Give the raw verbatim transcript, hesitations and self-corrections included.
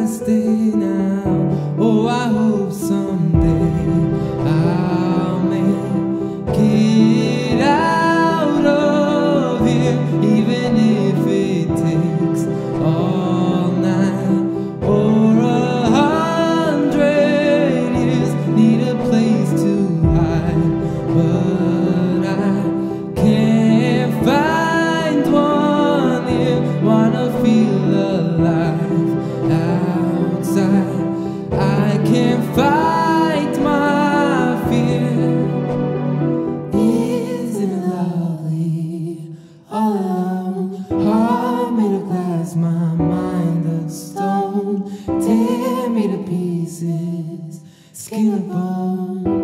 stay now? Oh, I hope someday I'll make it out of here, even if it takes all night or a hundred years. Need a place to hide, but I can't find one here. Wanna feel alive outside. I can't fight my fear. Isn't it lovely? All alone, heart made of glass, my mind of stone. Tear me to pieces, skin and bone.